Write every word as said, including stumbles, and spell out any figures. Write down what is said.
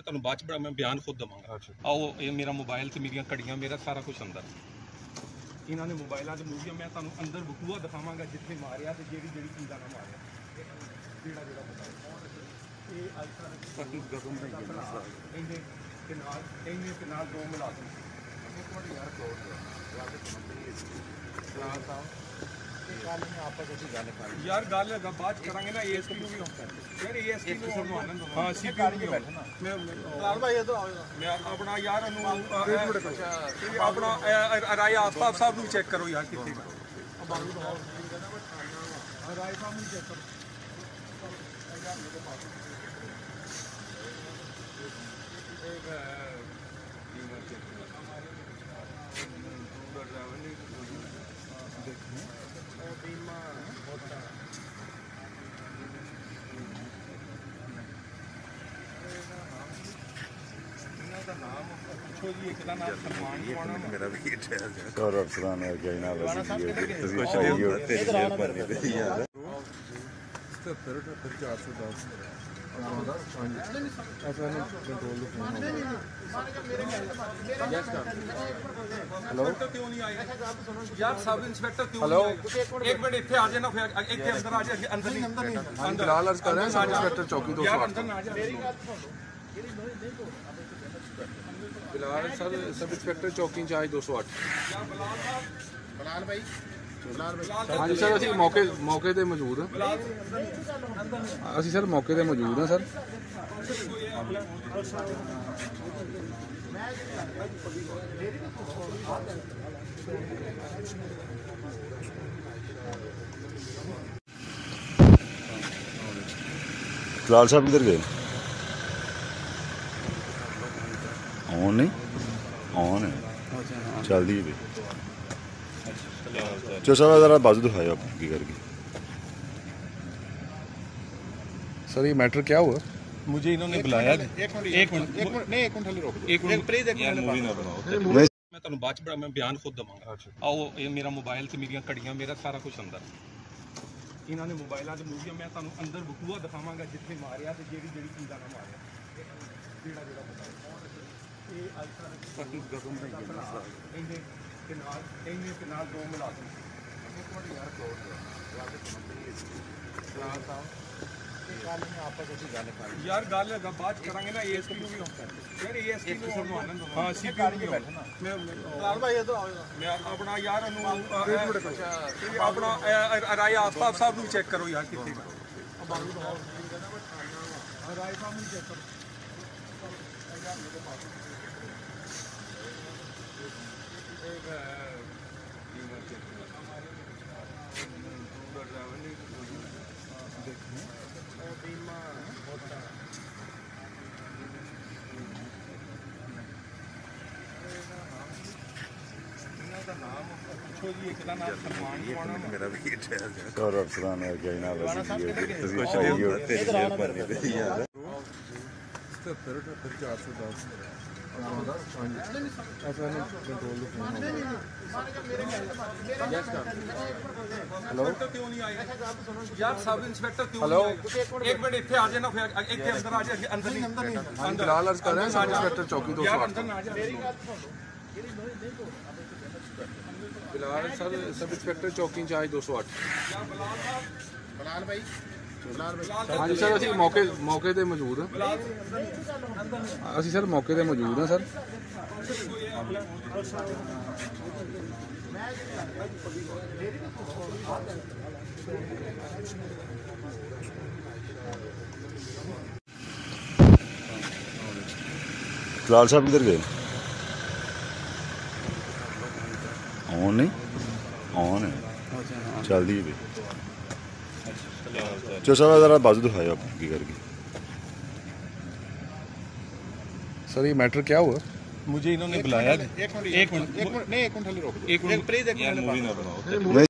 मैं तुहानू बाद च मैं बयान खुद दवांगा। आओ ये मेरा मोबाइल ते मेरियां घड़ियां मेरा सारा कुछ अंदर इन्होंने मोबाइलों के मूवियां मैं तुहानू अंदर बखूआ दिखावांगा जिथे मारिया ते जेड़ी जेड़ी चीज़ां नाल मारिया जेड़ा जेड़ा ये अज तक गगन भाई इन्ने ते नाल इन्ने ते नाल दो मुलाजम यार यार गल बाद करेंगे ना एएसपी भी यार एएसपी हाँ सीपी मैं अपना यार अपना राय आफ्ताब साहब भी चेक करो यार कितने राय साहब भी चेक करो मेरा भी और अफसरान है क्या ना बस ये तस्वीर चाहिए होते हैं पर नहीं यार सत्तर अठहत्तर चार सौ दस हेलो यार सब इंस्पेक्टर हेलो एक मिनट इत्थे आ जाना फिर इत्थे अंदर आ जा अंदर नहीं अंदर फिलहाल अर्ज कर रहे हैं सब इंस्पेक्टर चौकी दो सौ आठ फिलहाल सर सब इंस्पेक्टर चौकी इंचार्ज दो सौ आठ हाँ जी सर असी मौके मौके ते मौजूद हैं असी सर मौके ते मौजूद हैं सर लाल साहब किधर गए ऑन नहीं ऑन है चल दी भी चलो सर ज़रा बाजू दिखाए आप की करके सर ये मैटर क्या हुआ मुझे इन्होंने बुलाया एक मिनट एक मिनट नहीं एक मिनट रोक एक मिनट प्लीज एक मिनट मूवी ना बनाओ मैं तुहानू बाद च मैं बयान खुद दवांगा। आओ ये मेरा मोबाइल ते मेरियां घड़ियां मेरा सारा कुछ अंदर इन्होंने मोबाइलों के मूवियां मैं तुहानू अंदर बखूआ दिखावांगा जिथे मारिया ते जेड़ी जेड़ी चीज़ां नाल मारिया जेड़ा जेड़ा ये अज तक गगन भाई इन्ने ते नाल इन्ने ते नाल दो मुलाजम यार गल बाद करेंगे ना एएसपी भी यार एएसपी हाँ सीपी भी मैं अपना यार अपना राय आफ्ताब साहब भी चेक करो यार कितने राय साहब भी चेक करो मेरा भी और अफसरान है क्या ना बस ये तस्वीर चाहिए होते हैं पर नहीं यार सत्तर अठहत्तर चार सौ दस हेलो यार सब इंस्पेक्टर हेलो एक मिनट इत्थे आ जाना फिर इत्थे अंदर आ जा अंदर नहीं फिलहाल अर्ज कर रहे हैं सब इंस्पेक्टर चौकी दो सौ आठ फिलहाल सर सब इंस्पेक्टर चौकी इंचार्ज दो सौ आठ हाँ जी सर असी मौके मौके ते मौजूद हैं असी सर मौके ते मौजूद हैं सर लाल साहब किधर गए ऑन नहीं ऑन है चल दी भी चलो सर ज़रा बाजू दिखाए आप की करके सर ये मैटर क्या हुआ मुझे इन्होंने बुलाया एक मिनट एक मिनट नहीं एक मिनट रोक एक मिनट प्लीज एक मिनट मूवी ना बनाओ।